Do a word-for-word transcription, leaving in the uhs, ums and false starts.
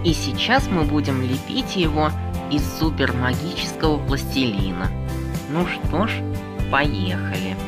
И сейчас мы будем лепить его из супермагического пластилина. Ну что ж, поехали.